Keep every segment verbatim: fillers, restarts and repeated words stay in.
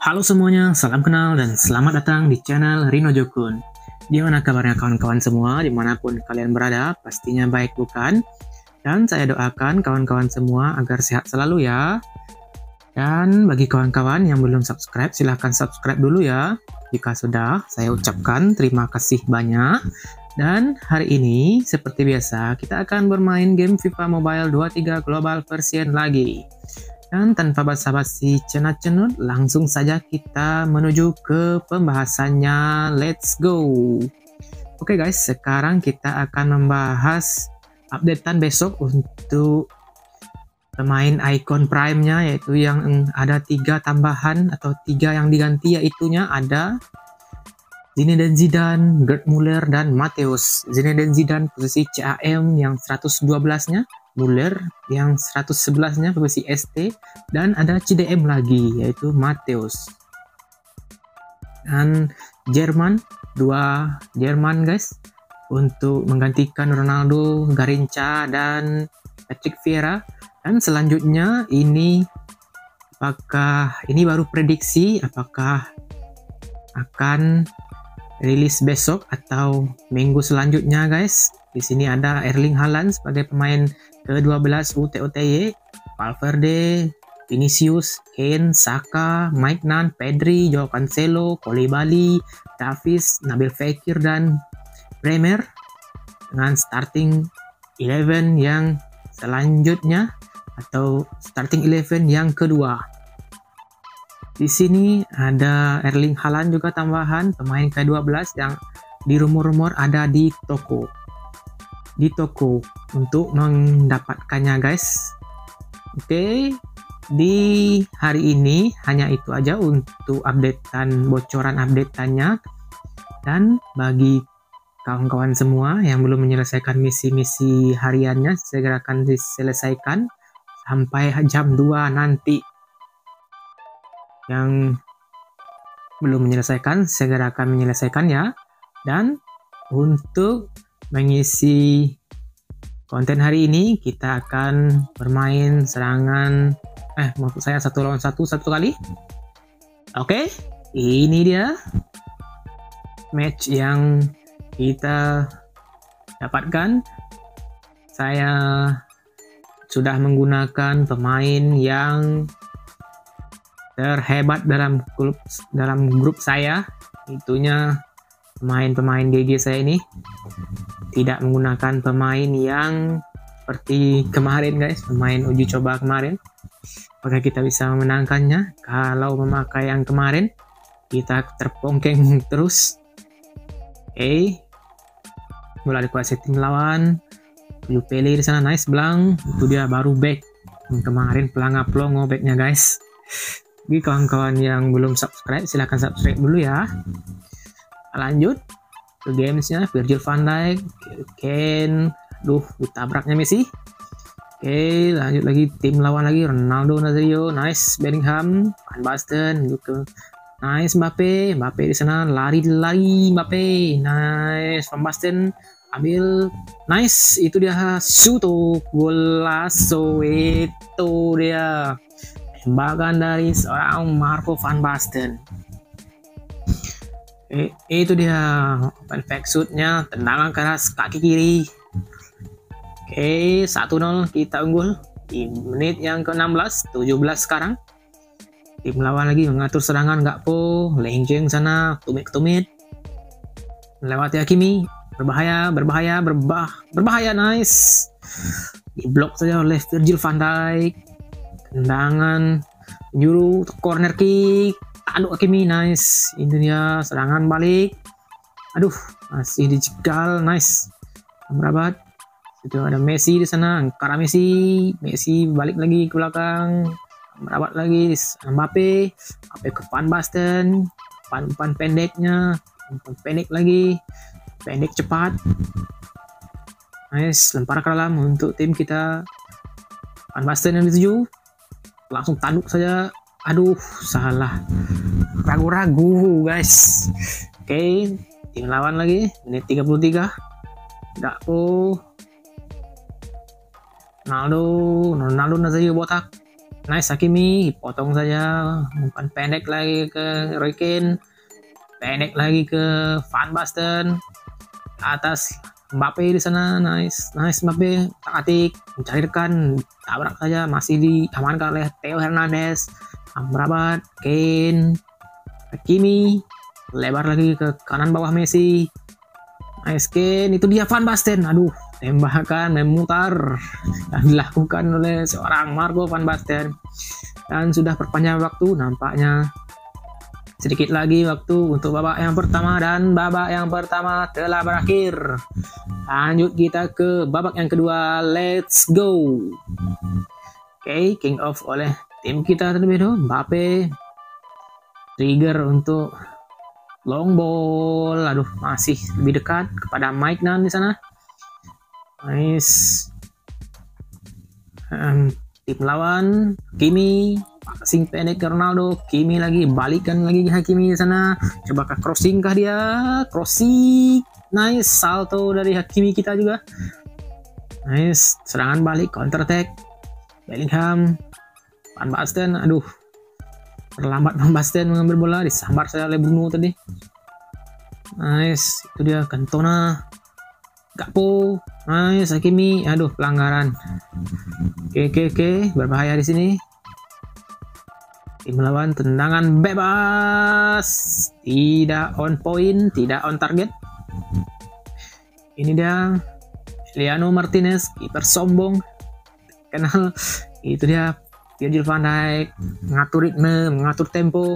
Halo semuanya, salam kenal dan selamat datang di channel Rino Jokun. Gimana kabarnya kawan-kawan semua, dimanapun kalian berada, pastinya baik bukan? Dan saya doakan kawan-kawan semua agar sehat selalu ya. Dan bagi kawan-kawan yang belum subscribe, silahkan subscribe dulu ya. Jika sudah, saya ucapkan terima kasih banyak. Dan hari ini, seperti biasa, kita akan bermain game FIFA Mobile dua puluh tiga Global Version lagi. Dan tanpa basa-basi cenat-cenut, langsung saja kita menuju ke pembahasannya. Let's go! Oke guys, sekarang kita akan membahas updatean besok untuk pemain icon prime-nya, yaitu yang ada tiga tambahan atau tiga yang diganti, yaitunya ada Zinedine Zidane, Gerd Müller, dan Matthäus. Zinedine Zidane posisi C A M yang seratus dua belas-nya, Müller yang seratus sebelas-nya posisi S T, dan ada C D M lagi yaitu Matthäus. Dan Jerman, dua Jerman guys, untuk menggantikan Ronaldo, Garrincha, dan Patrick Vieira. Dan selanjutnya ini apakah ini baru prediksi apakah akan rilis besok atau minggu selanjutnya guys. Di sini ada Erling Haaland sebagai pemain ke dua belas U T O T Y, Valverde, Vinicius, Kane, Saka, Maignan, Pedri, Joao Cancelo, Koulibaly, Davies, Nabil Fekir, dan Bremer dengan starting eleven yang selanjutnya atau starting eleven yang kedua. Di sini ada Erling Haaland juga tambahan pemain ke dua belas yang di rumor-rumor ada di toko. Di toko untuk mendapatkannya guys. Oke, di hari ini hanya itu aja untuk updatean bocoran updateannya. Dan bagi kawan-kawan semua yang belum menyelesaikan misi-misi hariannya, segera akan diselesaikan sampai jam dua nanti. Yang belum menyelesaikan segera akan menyelesaikan ya. Dan untuk mengisi konten hari ini kita akan bermain serangan eh maksud saya satu lawan satu satu kali. Oke, ini dia match yang kita dapatkan. Saya sudah menggunakan pemain yang terhebat dalam klub dalam grup saya, itunya pemain-pemain G G saya ini tidak menggunakan pemain yang seperti kemarin guys, pemain uji coba kemarin. Apakah kita bisa memenangkannya? Kalau memakai yang kemarin kita terpongkeng terus. Oke, okay. Mulai dikuasai tim lawan. Pele di sana, nice Blang, itu dia baru back yang kemarin pelangap pelongo backnya guys. Bagi kawan-kawan yang belum subscribe, silahkan subscribe dulu ya. Lanjut ke gamesnya. Virgil van Dijk, Kane, duh ditabraknya Messi. Oke, lanjut lagi tim lawan lagi, Ronaldo Nazario, nice Bellingham, Van Basten, gitu. Nice Mbappe, Mbappe di sana lari-lari Mbappe, nice Van Basten ambil, nice, itu dia Suto golazo, itu dia tembakan dari seorang Marco Van Basten. Eh, itu dia perfect shootnya, tendangan keras kaki kiri. Oke, satu nol kita unggul di menit yang ke enam belas, tujuh belas sekarang. Tim lawan lagi mengatur serangan, nggak po, Lengjeng sana, tumit-tumit melewati Hakimi, berbahaya, berbahaya, berbah, berbahaya, nice. Diblok saja oleh Virgil van Dijk. Tendangan nyuruh corner kick, aduh Hakimi, nice. Ini dia serangan balik, aduh masih dijegal, nice. Merabat, itu ada Messi di sana, angkara Messi, Messi balik lagi ke belakang, merabat lagi Mbappe, Mbappe ke Van Basten, umpan pendeknya, umpan pendek lagi, pendek cepat, nice, lempar ke dalam untuk tim kita. Van Basten yang dituju, langsung tanduk saja, aduh salah, ragu-ragu guys. Oke, okay, tim lawan lagi menit tiga puluh tiga, Gakpo, Ronaldo Ronaldo Nazario botak, Nice Hakimi, potong saja. Umpan pendek lagi ke Roy Keane. Pendek lagi ke Van Basten. Atas Mbappe di sana. Nice. Nice Mbappe. Tak-atik. Mencari rekan. Tabrak saja. Masih diamankan oleh Theo Hernandez. Amrabat. Kane. Hakimi. Lebar lagi ke kanan bawah Messi. Nice Kane. Itu dia Van Basten. Aduh. Tembakan memutar yang dilakukan oleh seorang Marco Van Basten, dan sudah perpanjang waktu. Nampaknya sedikit lagi waktu untuk babak yang pertama, dan babak yang pertama telah berakhir. Lanjut kita ke babak yang kedua. Let's go. Oke, okay, king off oleh tim kita terlebih dahulu. Mbappe trigger untuk long ball. Aduh, masih lebih dekat kepada Mike Nan di sana. Nice. Um, tim lawan Kimi passing pendek ke Ronaldo. Kimi lagi balikan lagi Hakimi di sana. Coba ke crossing kah dia? Crossing. Nice salto dari Hakimi kita juga. Nice serangan balik, counter attack. Bellingham, Van Basten. Aduh, terlambat Van Basten mengambil bola, disambar saja oleh Bruno tadi. Nice, itu dia Cantona. Gakpo, nice Hakimi, aduh pelanggaran. Oke oke oke, berbahaya di sini. Tim lawan tendangan bebas, tidak on point, tidak on target. Ini dia Emiliano Martinez, kiper sombong, kenal. Itu dia Virgil van Dijk, mengatur ritme, mengatur tempo.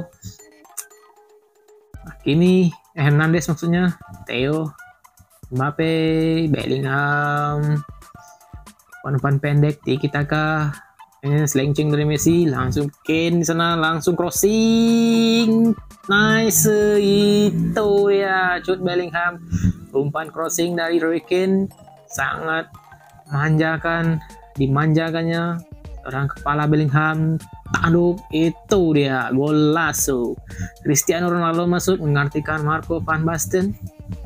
Hakimi, Hernandez maksudnya, Theo, Mbappe, Bellingham, umpan pendek, tiki taka, ini selencing dari Messi, langsung Kane di sana, langsung crossing, nice, itu ya, Jude Bellingham, umpan crossing dari Roy Keane, sangat memanjakan, dimanjakannya, orang kepala Bellingham, tanduk, itu dia, golazo. Cristiano Ronaldo masuk menggantikan Marco Van Basten.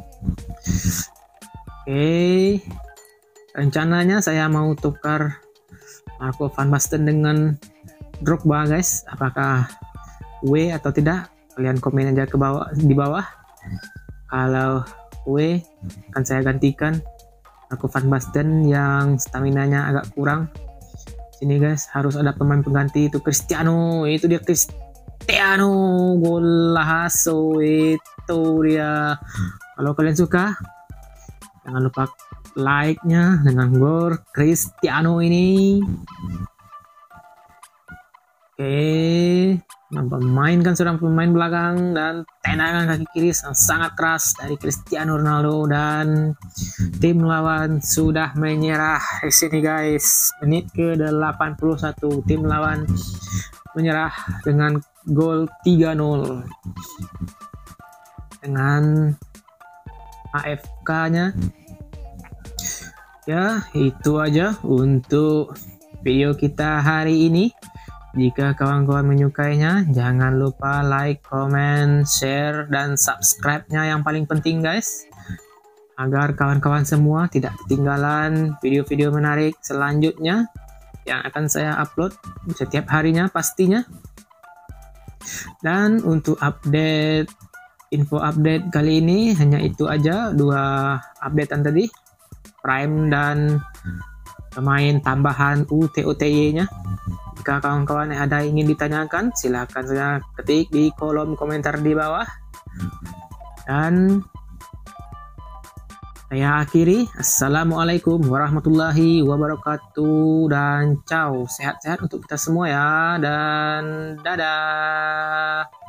Oke, rencananya saya mau tukar Marco Van Basten dengan Drogba guys. Apakah W atau tidak? Kalian komen aja ke bawah, di bawah. Kalau W akan saya gantikan Marco Van Basten yang stamina-nya agak kurang. Sini guys, harus ada pemain pengganti. Itu Cristiano, itu dia Cristiano, golazo, itu dia. Kalau kalian suka, jangan lupa like-nya dengan gol Cristiano ini. Oke, memainkan seorang pemain belakang dan tendangan kaki kiri yang sangat keras dari Cristiano Ronaldo, dan tim lawan sudah menyerah di sini guys. Menit ke delapan puluh satu, tim lawan menyerah dengan gol tiga nol dengan A F K-nya. Ya, itu aja untuk video kita hari ini. Jika kawan-kawan menyukainya, jangan lupa like, comment, share, dan subscribe-nya yang paling penting guys, agar kawan-kawan semua tidak ketinggalan video-video menarik selanjutnya yang akan saya upload setiap harinya pastinya. Dan untuk update info update kali ini hanya itu aja, dua updatean tadi, Prime dan pemain tambahan U T O T Y-nya. Jika kawan-kawan ada ingin ditanyakan, silahkan saja ketik di kolom komentar di bawah. Dan saya akhiri, assalamualaikum warahmatullahi wabarakatuh, dan ciao, sehat-sehat untuk kita semua ya, dan dadah.